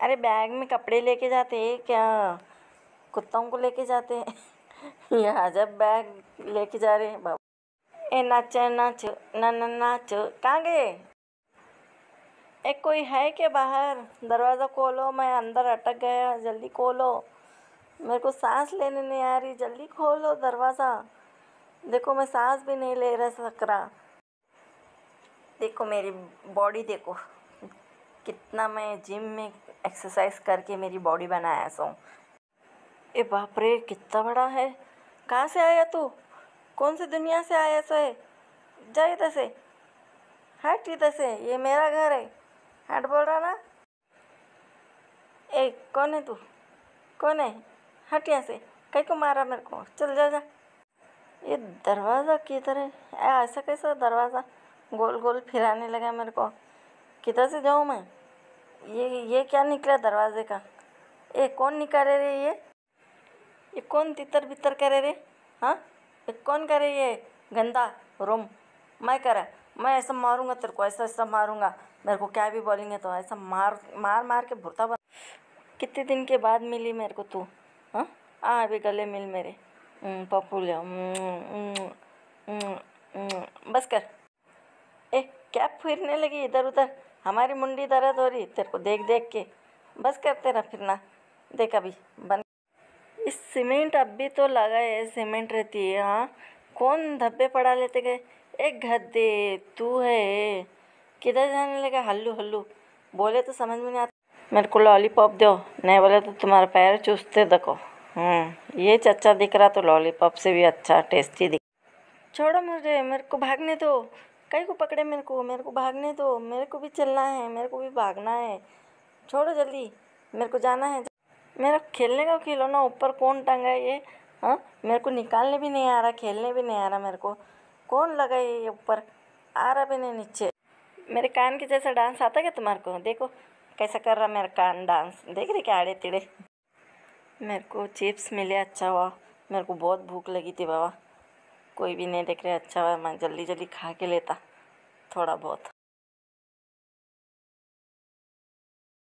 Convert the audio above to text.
अरे बैग में कपड़े लेके जाते हैं क्या? कुत्तों को लेके जाते हैं। ये अजब बैग लेके जा रहे हैं बाबू। ए नाच नाच ना ना नाच, कहाँ गए? एक कोई है क्या बाहर? दरवाज़ा खोलो, मैं अंदर अटक गया, जल्दी खोलो। मेरे को सांस लेने नहीं आ रही, जल्दी खोलो दरवाज़ा। देखो मैं सांस भी नहीं ले रहा सकरा। देखो मेरी बॉडी देखो, कितना मैं जिम में एक्सरसाइज करके मेरी बॉडी बनाया सो। ए बाप रे, कितना बड़ा है। कहाँ से आया तू? कौन सी दुनिया से आया सो है? जा इधर से, हट इधर से, ये मेरा घर है। हट बोल रहा ना। ए कौन है तू? कौन है? हट यहाँ से। कहीं को मारा मेरे को? चल जा जा। ये दरवाज़ा किधर है? ऐसा कैसा दरवाज़ा गोल गोल फिराने लगा मेरे को? किधर से जाऊँ मैं? ये क्या निकला दरवाजे का? ये कौन निकाले रे? ये कौन तितर बितर करे रे? हाँ, ये कौन करे ये गंदा रूम? मैं करा? मैं ऐसा मारूंगा तेरे को, ऐसा ऐसा मारूंगा। मेरे को क्या भी बोलेंगे तो ऐसा मार मार मार के भुर्ता बन। कितने दिन के बाद मिली मेरे को तू? हाँ, अभी गले मिल मेरे। पप्पू ले। बस कर। ए क्या फिरने लगी इधर उधर? हमारी मुंडी दर्द हो रही तेरे को देख देख के। बस कर तेरा फिरना, देख अभी बंद। इस सीमेंट अब भी तो लगा है, सीमेंट रहती है। हाँ, कौन धब्बे पड़ा लेते गए? एक गधे तू है। किधर जाने लगा हल्लू हल्लू? बोले तो समझ में नहीं आता। मेरे को लॉलीपॉप दो, नहीं बोले तो तुम्हारा पैर चूसते देखो। ये चच्चा दिख रहा तो लॉलीपॉप से भी अच्छा टेस्टी दिख। छोड़ो मुझे, मेरे को भागने दो। कहीं को पकड़े मेरे को भागने दो। मेरे को भी चलना है, मेरे को भी भागना है। छोड़ो जल्दी, मेरे को जाना है। मेरा खेलने का खिलौना ऊपर कौन टंगा है ये? हाँ, मेरे को निकालने भी नहीं आ रहा, खेलने भी नहीं आ रहा मेरे को। कौन लगा है ये ऊपर? आ रहा भी नहीं नीचे। मेरे कान के जैसा डांस आता क्या तुम्हारे को? देखो कैसा कर रहा मेरा कान डांस, देख रही क्या आड़े तिड़े। मेरे को चिप्स मिले, अच्छा हुआ। मेरे को बहुत भूख लगी थी बाबा। कोई भी नहीं देख रहे, अच्छा हुआ मैं जल्दी जल्दी खा के लेता थोड़ा बहुत।